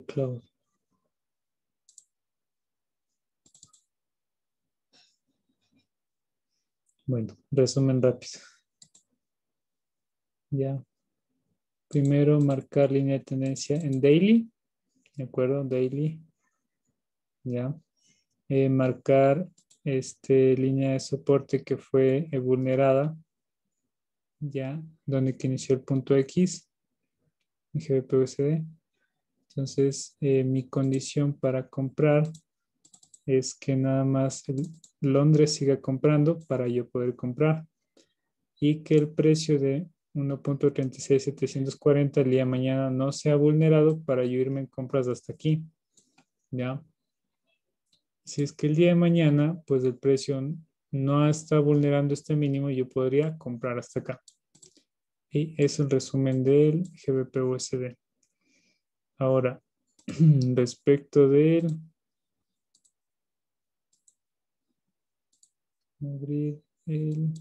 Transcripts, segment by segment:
Cloud. Bueno, resumen rápido. Ya. Primero, marcar línea de tendencia en daily. ¿De acuerdo? Daily. Ya. Marcar línea de soporte que fue vulnerada. Ya. Donde que inició el punto X. En GBP/USD. Entonces, mi condición para comprar es que nada más Londres siga comprando para yo poder comprar. Y que el precio de 1.36740 el día de mañana no sea vulnerado para yo irme en compras hasta aquí. ¿Ya? Si es que el día de mañana, pues el precio no está vulnerando este mínimo, yo podría comprar hasta acá. Y es el resumen del GBP/USD. Ahora, respecto del... Abrir el...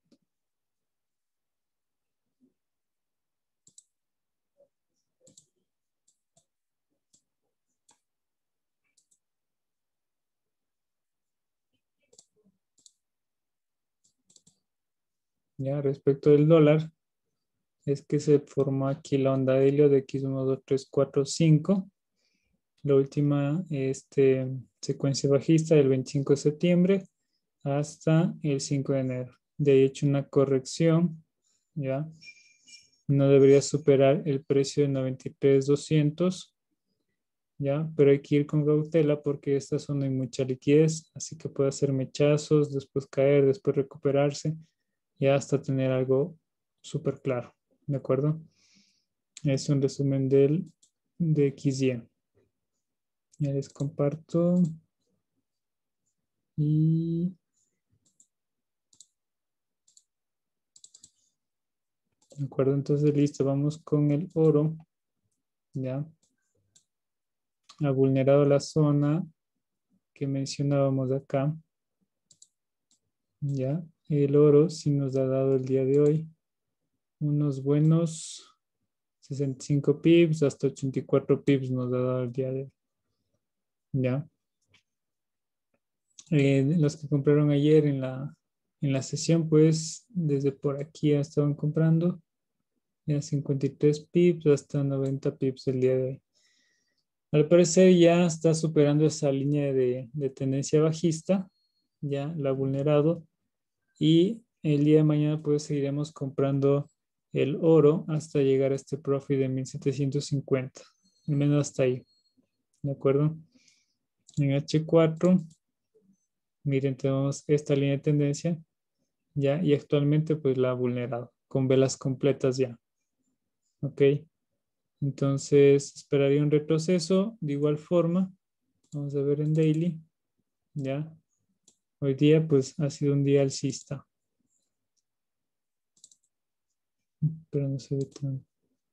Ya, respecto del dólar, es que se formó aquí la onda de helio de X1, 2, 3, 4, 5. La última secuencia bajista del 25 de septiembre hasta el 5 de enero. De ahí he hecho una corrección, ¿ya? No debería superar el precio de 93,200, ¿ya? Pero hay que ir con cautela porque esta zona hay mucha liquidez, así que puede hacer mechazos, después caer, después recuperarse y hasta tener algo súper claro, ¿de acuerdo? Es un resumen de XY. Ya les comparto. Y de acuerdo, entonces listo, vamos con el oro. Ya ha vulnerado la zona que mencionábamos acá. Ya el oro sí nos ha dado el día de hoy unos buenos 65 pips hasta 84 pips nos ha dado el día de hoy. Ya. Los que compraron ayer en la sesión, pues desde por aquí ya estaban comprando. Ya 53 pips hasta 90 pips el día de hoy. Al parecer ya está superando esa línea de tendencia bajista, ya la ha vulnerado y el día de mañana pues seguiremos comprando el oro hasta llegar a este profit de 1750, al menos hasta ahí, ¿de acuerdo? En H4, miren, tenemos esta línea de tendencia, ya, y actualmente pues la ha vulnerado con velas completas ya, ¿ok? Entonces esperaría un retroceso de igual forma. Vamos a ver en daily, ¿ya? Hoy día pues ha sido un día alcista. Pero no se ve tan...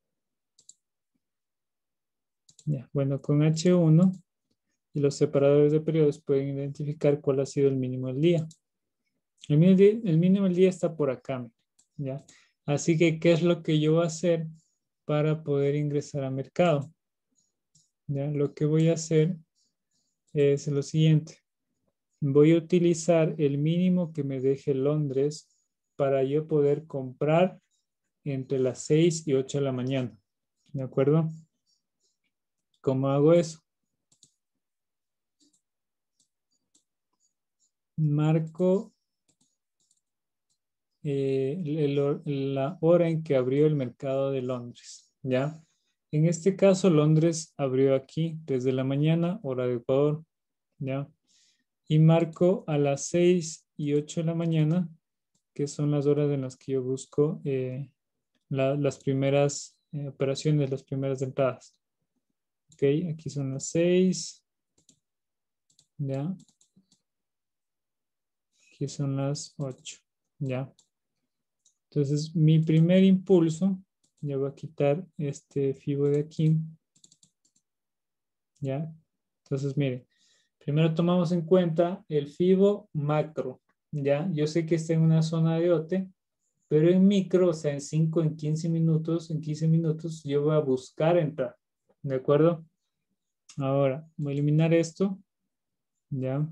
Ya. Bueno, con H1 y los separadores de periodos pueden identificar cuál ha sido el mínimo del día. El mínimo del día está por acá, ¿ya? Así que, ¿qué es lo que yo voy a hacer para poder ingresar al mercado? ¿Ya? Lo que voy a hacer es lo siguiente. Voy a utilizar el mínimo que me deje Londres para yo poder comprar entre las 6 y 8 de la mañana. ¿De acuerdo? ¿Cómo hago eso? Marco la hora en que abrió el mercado de Londres, ¿ya? En este caso, Londres abrió aquí desde la mañana, hora de Ecuador, ¿ya? Y marco a las 6 y 8 de la mañana, que son las horas en las que yo busco las primeras operaciones, las primeras entradas. Ok, aquí son las 6, ¿ya? Aquí son las 8, ¿ya? Entonces, mi primer impulso, ya voy a quitar este fibo de aquí, ¿ya? Entonces, mire, primero tomamos en cuenta el fibo macro, ¿ya? Yo sé que está en una zona de OTE, pero en micro, o sea, en 5, en 15 minutos, yo voy a buscar entrar, ¿de acuerdo? Ahora, voy a eliminar esto. Ya.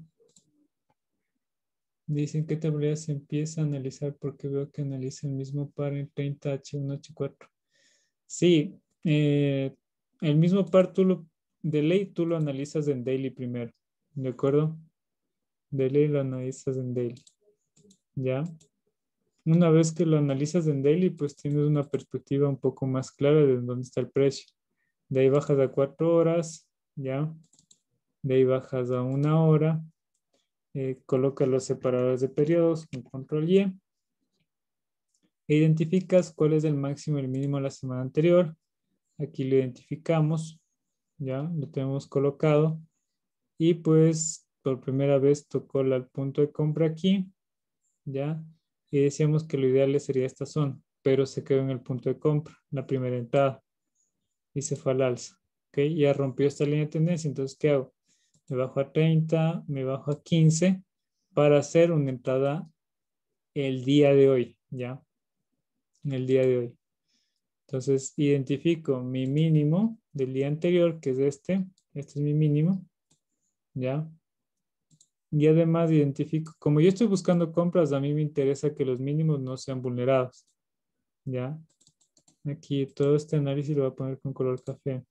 Dicen que tablera se empieza a analizar porque veo que analiza el mismo par en 30H1H4. Sí, el mismo par de ley tú lo analizas en daily primero. ¿De acuerdo? De ley lo analizas en daily. ¿Ya? Una vez que lo analizas en daily, pues tienes una perspectiva un poco más clara de dónde está el precio. De ahí bajas a 4 horas, ¿ya? De ahí bajas a 1 hora. Coloca los separadores de periodos con control Y. E identificas cuál es el máximo y el mínimo de la semana anterior. Aquí lo identificamos, ¿ya? Lo tenemos colocado. Y pues por primera vez tocó el punto de compra aquí, ¿ya? Y decíamos que lo ideal sería esta zona, pero se quedó en el punto de compra, la primera entrada, y se fue al alza, ¿ok? Ya rompió esta línea de tendencia, entonces ¿qué hago? Me bajo a 30, me bajo a 15 para hacer una entrada el día de hoy, ¿ya? En el día de hoy. Entonces identifico mi mínimo del día anterior, que es este es mi mínimo, ¿ya? Y además identifico, como yo estoy buscando compras, a mí me interesa que los mínimos no sean vulnerados, ¿ya? Aquí todo este análisis lo voy a poner con color café.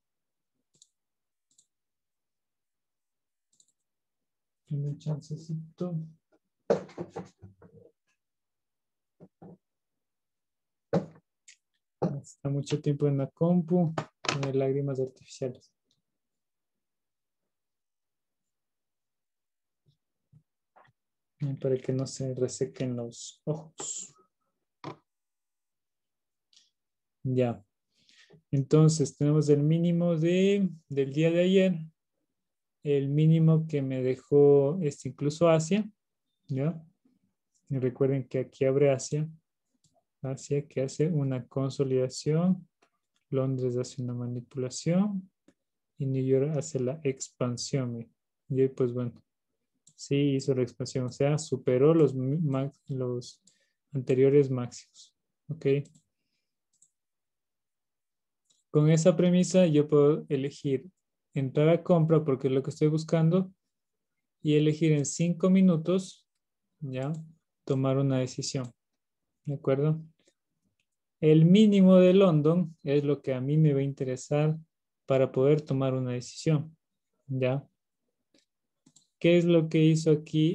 Dame un chancecito. Está mucho tiempo en la compu, tiene lágrimas artificiales. Para que no se resequen los ojos. Ya. Entonces tenemos el mínimo del día de ayer. El mínimo que me dejó incluso Asia. ¿Ya? Y recuerden que aquí abre Asia. Asia que hace una consolidación. Londres hace una manipulación. Y New York hace la expansión. Y ahí pues bueno. Sí hizo la expansión. O sea, superó los anteriores máximos. ¿Ok? Con esa premisa yo puedo elegir entrar a compra porque es lo que estoy buscando y elegir en 5 minutos, ya, tomar una decisión. ¿De acuerdo? El mínimo de London es lo que a mí me va a interesar para poder tomar una decisión. ¿Ya? ¿Qué es lo que hizo aquí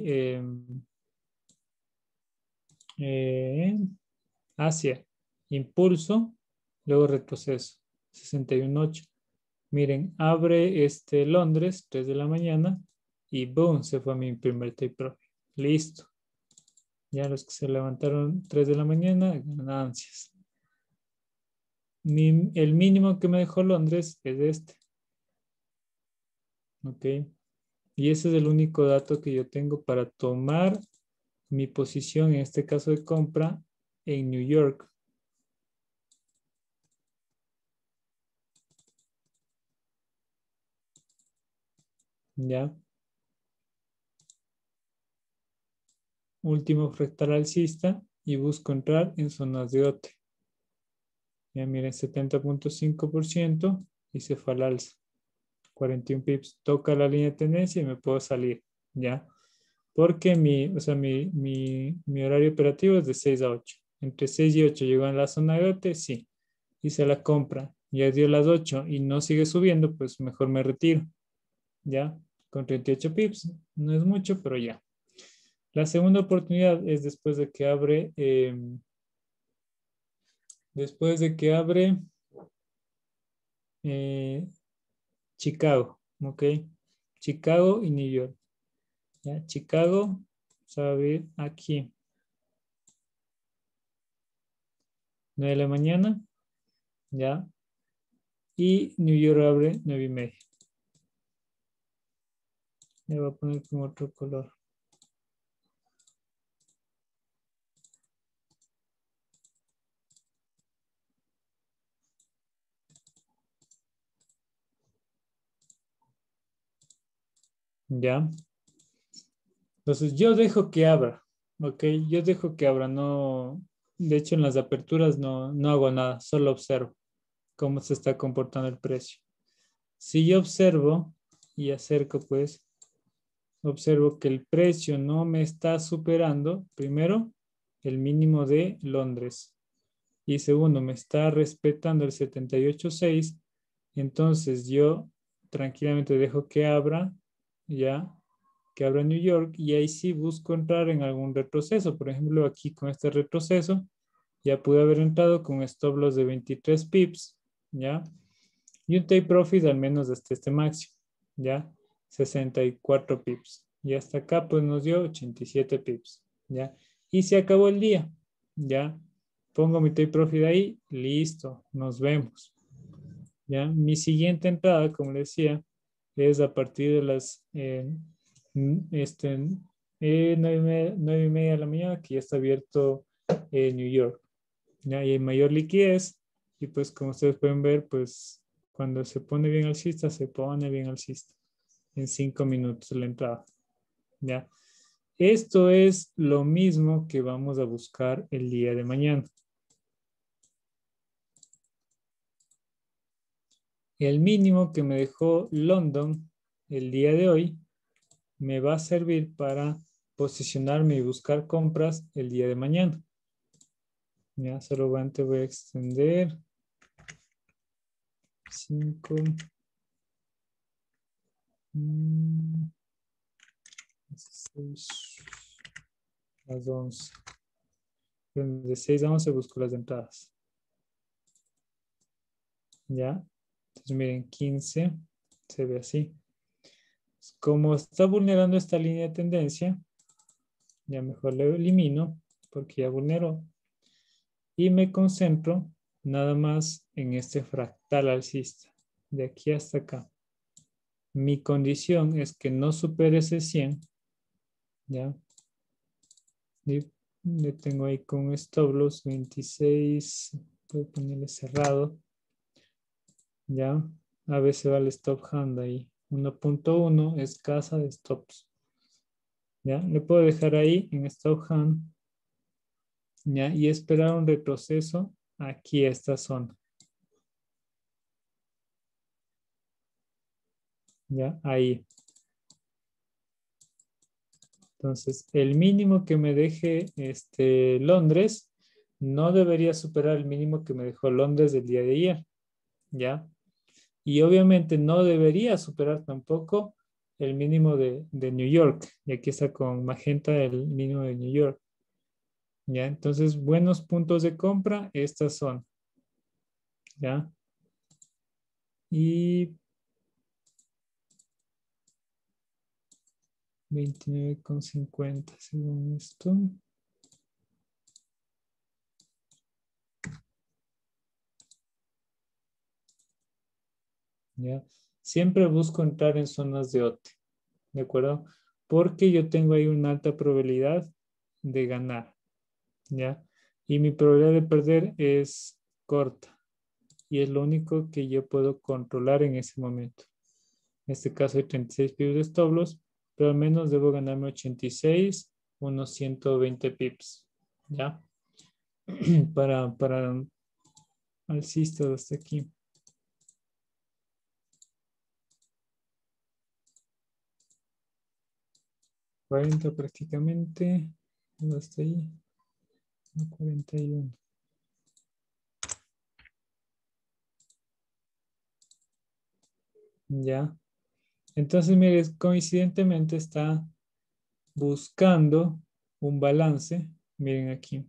Asia? Impulso, luego retroceso. 61.8. Miren, abre Londres, 3 de la mañana, y boom, se fue a mi primer take profit. Listo. Ya los que se levantaron 3 de la mañana, ganancias. El mínimo que me dejó Londres es este. Ok. Y ese es el único dato que yo tengo para tomar mi posición, en este caso de compra, en New York. Ya. Último fractal alcista y busco entrar en zonas de OTE. Ya miren, 70.5% y se fue al alza. 41 pips. Toca la línea de tendencia y me puedo salir. ¿Ya? Porque mi horario operativo es de 6 a 8. Entre 6 y 8 llegó en la zona de OTE, sí. Hice la compra. Ya dio las 8 y no sigue subiendo, pues mejor me retiro. ¿Ya? Con 38 pips. No es mucho, pero ya. La segunda oportunidad es después de que abre eh, Chicago, ¿ok? Chicago y New York. ¿Ya? Chicago, sabe aquí. 9 de la mañana, ¿ya? Y New York abre 9:30. Le voy a poner con otro color. ¿Ya? Entonces yo dejo que abra, ¿ok? Yo dejo que abra, no... De hecho, en las aperturas no hago nada, solo observo cómo se está comportando el precio. Si yo observo y acerco pues, observo que el precio no me está superando, primero, el mínimo de Londres. Y segundo, me está respetando el 78.6. Entonces yo tranquilamente dejo que abra, ya, que abra New York, y ahí sí busco entrar en algún retroceso. Por ejemplo, aquí con este retroceso, ya pude haber entrado con stop loss de 23 pips, ya, y un take profit al menos hasta este máximo, ya, 64 pips. Y hasta acá pues nos dio 87 pips, ya, y se acabó el día, ya. Pongo mi take profit ahí, listo, nos vemos. ¿Ya? Mi siguiente entrada, como les decía, es a partir de las 9:30 de la mañana, que ya está abierto New York. ¿Ya? Y hay mayor liquidez. Y pues como ustedes pueden ver, pues cuando se pone bien alcista, se pone bien alcista. En 5 minutos la entrada. ¿Ya? Esto es lo mismo que vamos a buscar el día de mañana. El mínimo que me dejó London el día de hoy me va a servir para posicionarme y buscar compras el día de mañana. Ya, solamente voy a extender 5, 6, las 11. De 6 a 11 busco las entradas. Ya, entonces miren, 15 se ve así. Como está vulnerando esta línea de tendencia, ya mejor lo elimino porque ya vulneró. Y me concentro nada más en este fractal alcista, de aquí hasta acá. Mi condición es que no supere ese 100, ¿ya? Y le tengo ahí con stop loss 26, voy a ponerle cerrado, ¿ya? A veces va el stop hand ahí. 1.1 es casa de stops, ¿ya? Le puedo dejar ahí en stop hand, ¿ya? Y esperar un retroceso aquí a esta zona. ¿Ya? Ahí. Entonces, el mínimo que me deje Londres no debería superar el mínimo que me dejó Londres del día de ayer, ¿ya? Y obviamente no debería superar tampoco el mínimo de New York. Y aquí está con magenta el mínimo de New York, ¿ya? Entonces, buenos puntos de compra, estas son, ¿ya? Y 29,50 según esto. ¿Ya? Siempre busco entrar en zonas de OT, ¿de acuerdo? Porque yo tengo ahí una alta probabilidad de ganar, ¿ya? Y mi probabilidad de perder es corta y es lo único que yo puedo controlar en ese momento. En este caso hay 36 pips de stop loss, pero al menos debo ganarme 86, unos 120 pips, ¿ya? para alcista hasta aquí. 40 prácticamente, hasta ahí, 41. Ya. Entonces, mire, coincidentemente está buscando un balance. Miren aquí.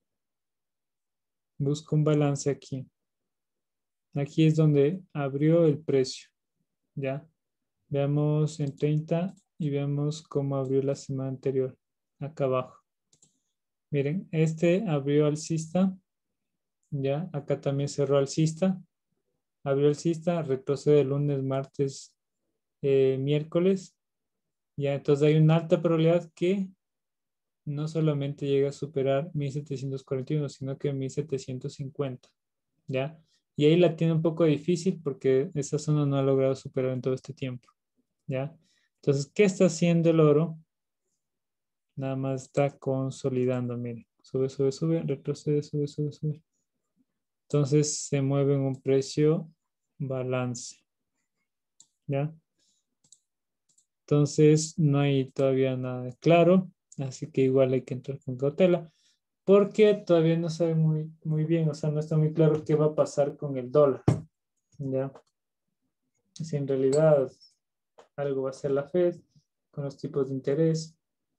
Busca un balance aquí. Aquí es donde abrió el precio. Ya. Veamos en 30 y veamos cómo abrió la semana anterior. Acá abajo. Miren, este abrió alcista. Ya. Acá también cerró alcista. Abrió alcista, retrocede el lunes, martes, miércoles. Ya, entonces hay una alta probabilidad que no solamente llega a superar 1741, sino que 1750, ¿ya? Y ahí la tiene un poco difícil porque esa zona no ha logrado superar en todo este tiempo, ¿ya? Entonces, ¿qué está haciendo el oro? Nada más está consolidando, miren. Sube, sube, sube, retrocede, sube, sube, sube. Entonces, se mueve en un precio balance, ¿ya? Entonces no hay todavía nada claro, así que igual hay que entrar con cautela, porque todavía no sabe muy bien, o sea, no está muy claro qué va a pasar con el dólar, ¿ya? Si en realidad algo va a hacer la Fed con los tipos de interés.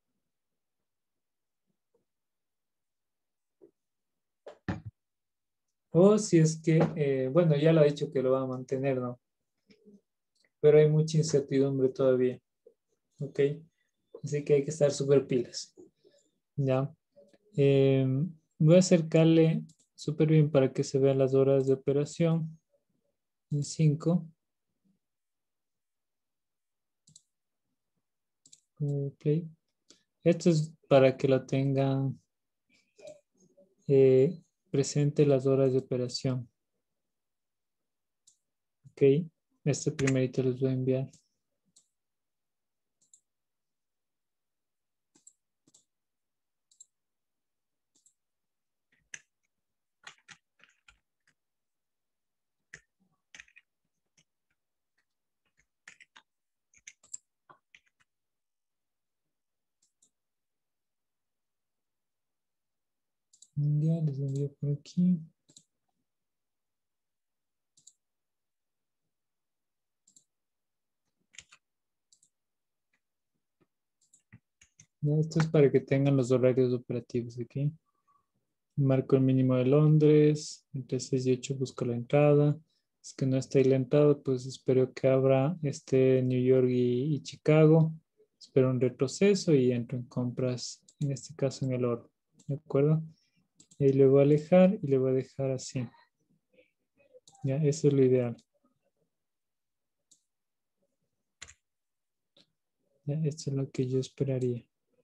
O si es que, bueno, ya lo ha dicho que lo va a mantener, ¿no? Pero hay mucha incertidumbre todavía, ¿ok? Así que hay que estar súper pilas, ¿ya? Eh, Voy a acercarle súper bien para que se vean las horas de operación en 5. Play. Esto es para que lo tengan eh, presente las horas de operación, ¿ok? Este primerito les voy a enviar. Ya les envío por aquí. Ya, esto es para que tengan los horarios operativos aquí. Marco el mínimo de Londres, entre 6 y 8 busco la entrada. Es que no está ahí la entrada, pues espero que abra New York y Chicago. Espero un retroceso y entro en compras, en este caso en el oro. ¿De acuerdo? Y le voy a alejar y le voy a dejar así. Ya, eso es lo ideal. Ya, esto es lo que yo esperaría.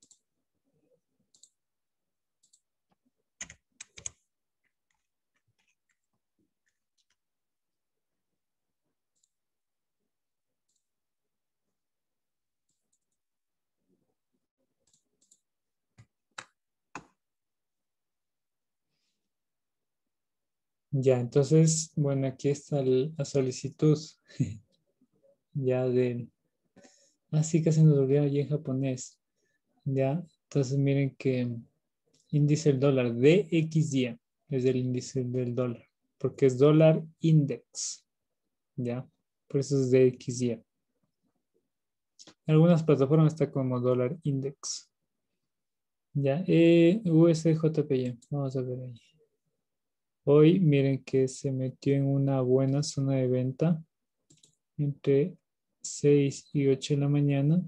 Ya, entonces, bueno, aquí está la solicitud ya de... Así que se nos olvidó ya en japonés. Ya, entonces miren que índice del dólar DXY es el índice del dólar, porque es dólar index, ¿ya? Por eso es DXY. En algunas plataformas está como dólar index, ¿ya? USJPY, vamos a ver ahí. Hoy miren que se metió en una buena zona de venta entre 6 y 8 de la mañana,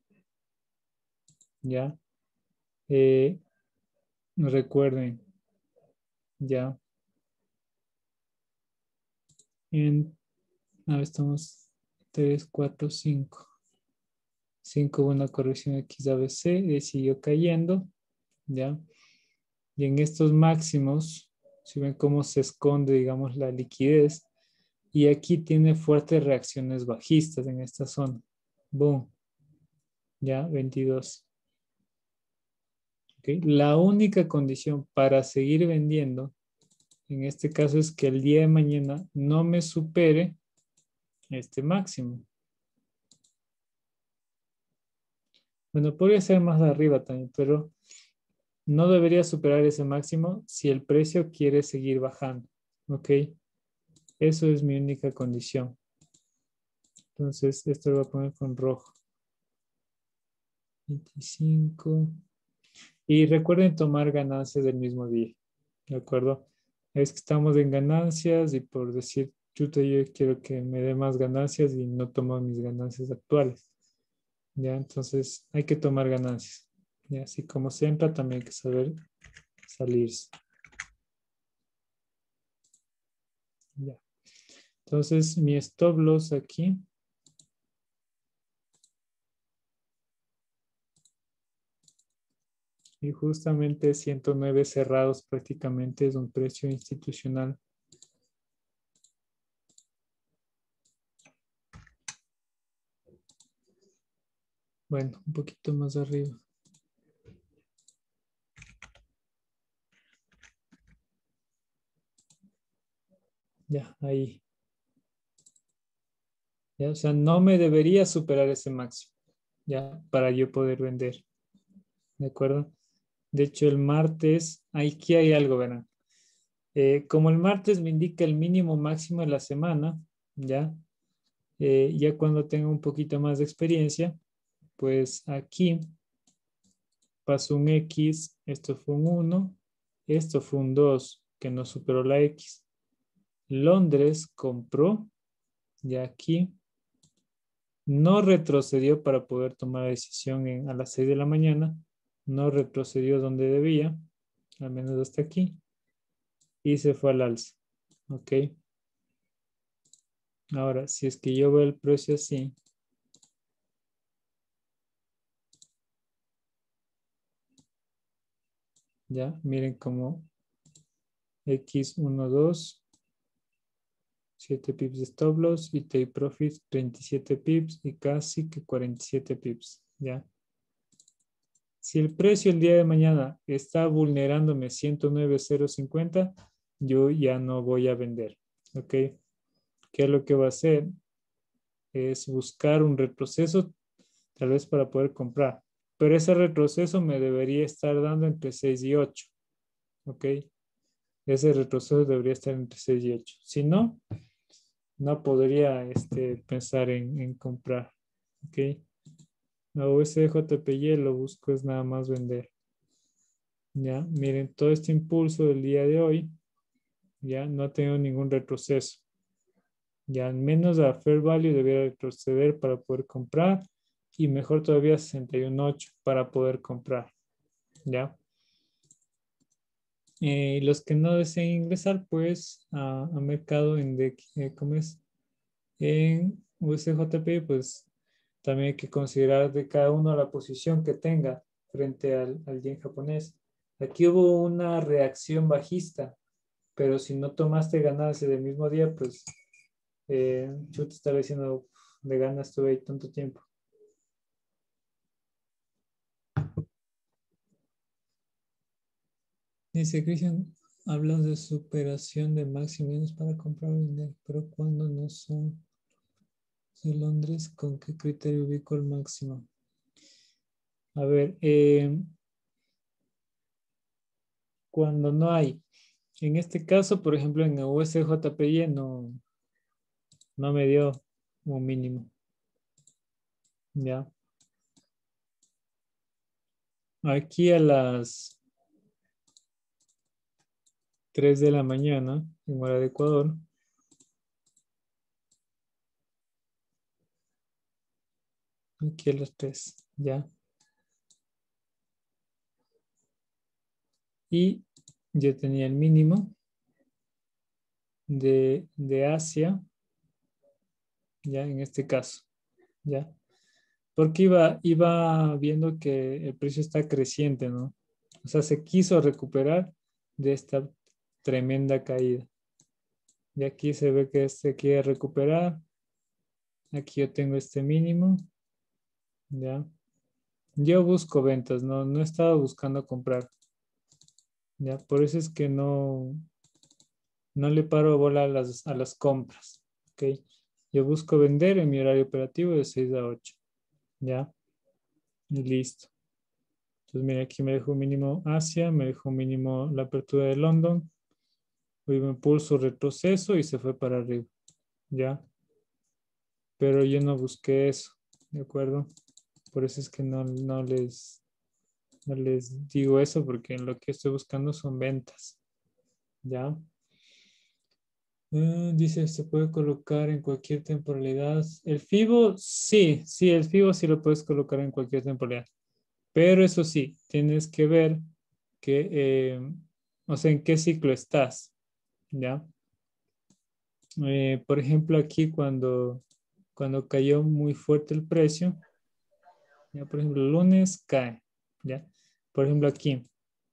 ¿ya? Eh, Recuerden, ¿ya? En, ahora estamos 3 4 5 5 hubo una corrección XABC, siguió cayendo, ¿ya? Y en estos máximos, si ven cómo se esconde, digamos, la liquidez, y aquí tiene fuertes reacciones bajistas en esta zona. Boom, ya, 22. ¿Okay? La única condición para seguir vendiendo, en este caso, es que el día de mañana no me supere este máximo. Bueno, podría ser más arriba también, pero no debería superar ese máximo si el precio quiere seguir bajando. ¿Ok? Eso es mi única condición. Entonces, esto lo voy a poner con rojo. 25. Y recuerden tomar ganancias del mismo día. ¿De acuerdo? Es que estamos en ganancias y por decir, chuta, yo quiero que me dé más ganancias y no tomo mis ganancias actuales. ¿Ya? Entonces, hay que tomar ganancias. Y así como se entra, también hay que saber salirse. Ya. Entonces, mi stop loss aquí. Y justamente 109 cerrados prácticamente es un precio institucional. Bueno, un poquito más arriba. Ya, ahí. Ya, o sea, no me debería superar ese máximo. ya, para yo poder vender. ¿De acuerdo? De hecho, el martes, aquí hay algo, verán. Como el martes me indica el mínimo máximo de la semana, ya, ya cuando tenga un poquito más de experiencia, pues aquí pasó un X, esto fue un 1, esto fue un 2 que no superó la X. Londres compró, ya aquí, no retrocedió para poder tomar la decisión a las 6 de la mañana, no retrocedió donde debía, al menos hasta aquí, y se fue al alza. ¿Ok? Ahora, si es que yo veo el precio así, ya, miren como X12, 7 pips de stop loss y take profit 37 pips y casi que 47 pips, ya. Si el precio el día de mañana está vulnerándome 109,050, yo ya no voy a vender, ¿ok? ¿Qué es lo que va a hacer? Es buscar un retroceso, tal vez para poder comprar. Pero ese retroceso me debería estar dando entre 6 y 8, ¿ok? Ese retroceso debería estar entre 6 y 8. Si no, no podría pensar en comprar, ¿ok? La USDJPY lo busco es nada más vender. Ya, miren, todo este impulso del día de hoy, ya no ha tenido ningún retroceso. Ya al menos a Fair Value debería retroceder para poder comprar y mejor todavía 61.8 para poder comprar. Ya. Los que no deseen ingresar, pues a mercado en ¿cómo es? En USJP, pues también hay que considerar de cada uno la posición que tenga frente al yen japonés. Aquí hubo una reacción bajista, pero si no tomaste ganancias del mismo día, pues yo te estaba diciendo, de ganas estuve ahí tanto tiempo. Dice Cristian, hablas de superación de máximos para comprar o vender, pero cuando no son de Londres, ¿con qué criterio ubico el máximo? A ver, cuando no hay. En este caso, por ejemplo, en USJPY no me dio un mínimo. Ya. Aquí a las 3 de la mañana, en hora de Ecuador, aquí a las 3, ya. Y yo tenía el mínimo de Asia, ya en este caso, ya. Porque iba viendo que el precio está creciente, ¿no? O sea, se quiso recuperar de esta tremenda caída. Y aquí se ve que se quiere recuperar. Aquí yo tengo este mínimo, ya. Yo busco ventas, no he estado buscando comprar. Ya, por eso es que no le paro bola a las compras. ¿Ok? Yo busco vender en mi horario operativo de 6 a 8. ¿Ya? Y listo. Entonces, mira, aquí me dejó mínimo Asia, me dejó mínimo la apertura de London. Hubo impulso retroceso y se fue para arriba. ¿Ya? Pero yo no busqué eso. ¿De acuerdo? Por eso es que no les digo eso, porque lo que estoy buscando son ventas. ¿Ya? Dice, se puede colocar en cualquier temporalidad. El FIBO, sí, el FIBO sí lo puedes colocar en cualquier temporalidad. Pero eso sí, tienes que ver o sea, en qué ciclo estás, ¿ya? Por ejemplo, aquí cuando cayó muy fuerte el precio, ya, por ejemplo, el lunes cae, ¿ya? Por ejemplo, aquí,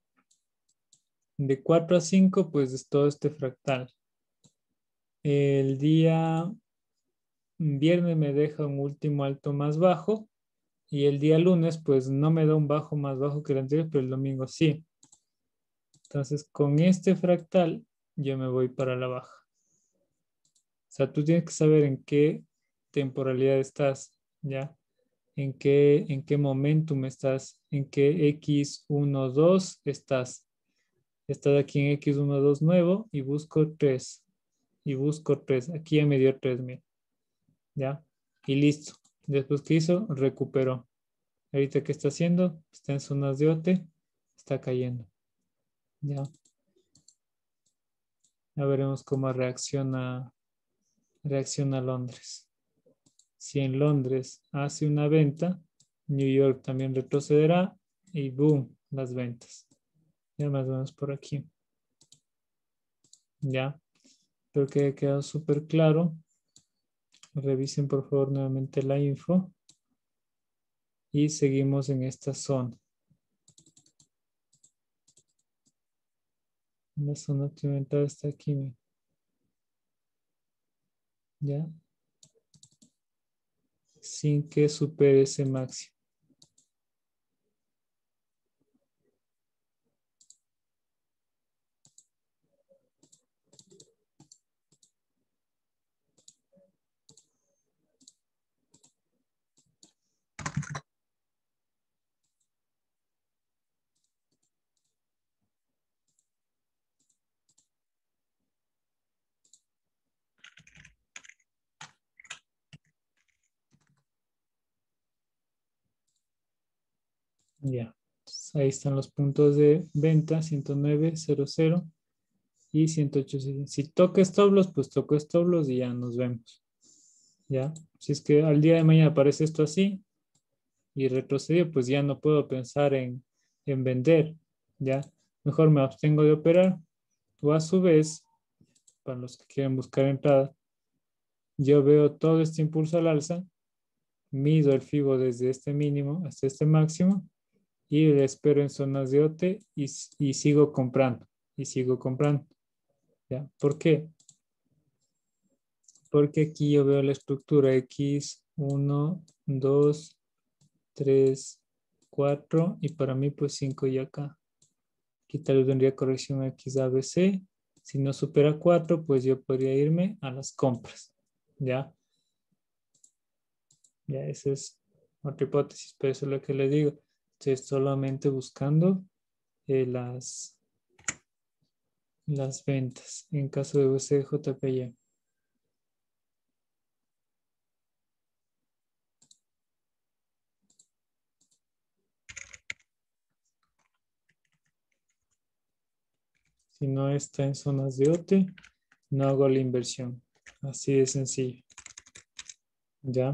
de 4 a 5, pues es todo este fractal. El día viernes me deja un último alto más bajo y el día lunes pues no me da un bajo más bajo que el anterior, pero el domingo sí. Entonces con este fractal yo me voy para la baja. O sea, tú tienes que saber en qué temporalidad estás, ¿ya? en qué momentum estás, en qué X1, 2 estás. Estás aquí en X1, 2 nuevo y busco 3. Y busco 3. Aquí ya me dio 3, mira. ¿Ya? Y listo. Después que hizo, recuperó. Ahorita, ¿qué está haciendo? Está en zonas de OT. Está cayendo. ¿Ya? Ya veremos cómo reacciona Londres. Si en Londres hace una venta, New York también retrocederá y boom, las ventas. Ya más o menos por aquí. Ya. Espero que haya quedado súper claro. Revisen por favor nuevamente la info. Y seguimos en esta zona. La zona optimal está aquí. ¿Ya? Sin que supere ese máximo. Ya. Entonces, ahí están los puntos de venta, 109.00 y 108. Si toca stop loss, pues toco stop loss y ya nos vemos. ¿Ya? Si es que al día de mañana aparece esto así y retrocedió, pues ya no puedo pensar en vender. ¿Ya? Mejor me abstengo de operar. O a su vez, para los que quieren buscar entrada, yo veo todo este impulso al alza, mido el FIBO desde este mínimo hasta este máximo y le espero en zonas de OT y sigo comprando. Y sigo comprando. ¿Ya? ¿Por qué? Porque aquí yo veo la estructura X, 1, 2, 3, 4 y para mí pues 5 y acá. Aquí tal vez vendría corrección X, A, B, C. Si no supera 4, pues yo podría irme a las compras. ¿Ya? Ya, esa es otra hipótesis, pero eso es lo que le digo. Estoy solamente buscando las ventas en caso de USDJPY. Si no está en zonas de OT, no hago la inversión. Así de sencillo. ¿Ya?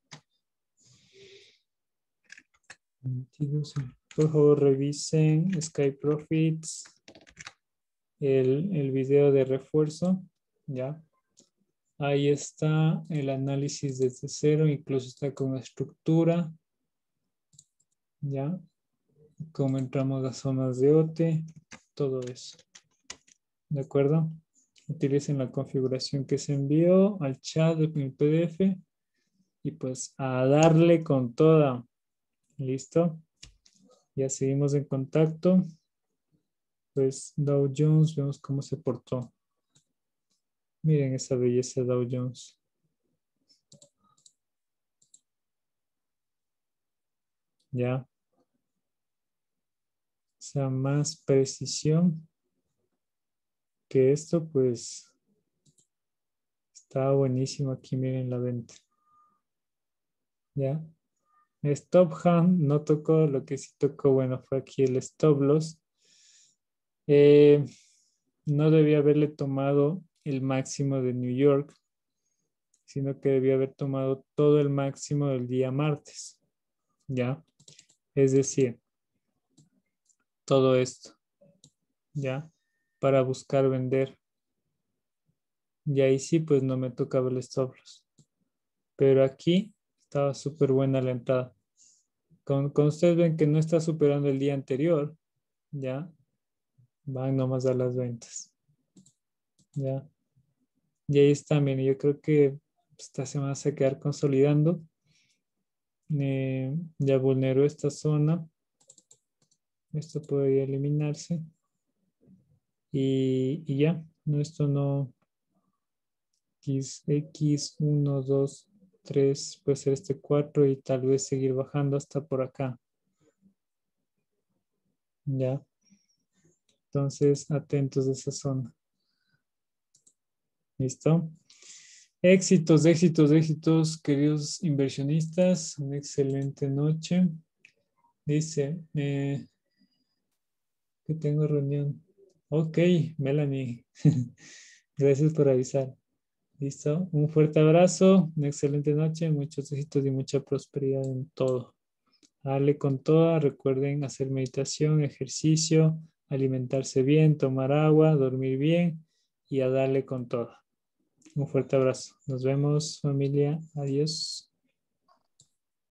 Por favor, revisen Sky Profits, el video de refuerzo. ¿Ya? Ahí está el análisis desde cero, incluso está con estructura. ¿Ya? Cómo entramos a zonas de OT, todo eso. ¿De acuerdo? Utilicen la configuración que se envió al chat del PDF y pues a darle con toda. ¿Listo? Ya seguimos en contacto. Pues Dow Jones, vemos cómo se portó. Miren esa belleza de Dow Jones. Ya. O sea, más precisión que esto, pues está buenísimo aquí. Miren la venta. Ya. Stop hand no tocó, lo que sí tocó, bueno, fue aquí el stop loss. No debía haberle tomado el máximo de New York, sino que debía haber tomado todo el máximo del día martes. ¿Ya? Es decir, todo esto, ¿ya? Para buscar vender. Y ahí sí, pues no me tocaba el stop loss. Pero aquí estaba súper buena la entrada. Con ustedes ven que no está superando el día anterior, ¿ya? Van nomás a las ventas, ¿ya? Y ahí está, miren, yo creo que esta semana se va a quedar consolidando. Ya vulneró esta zona. Esto podría eliminarse. Y ya, no, esto no. X1, 2. 3, puede ser este 4 y tal vez seguir bajando hasta por acá. Ya. Entonces, atentos a esa zona. ¿Listo? Éxitos, éxitos, éxitos, queridos inversionistas. Una excelente noche. Dice que tengo reunión. Ok, Melanie. Gracias por avisar. ¿Listo? Un fuerte abrazo, una excelente noche, muchos éxitos y mucha prosperidad en todo. Darle con toda, recuerden hacer meditación, ejercicio, alimentarse bien, tomar agua, dormir bien y a darle con todo. Un fuerte abrazo. Nos vemos, familia. Adiós.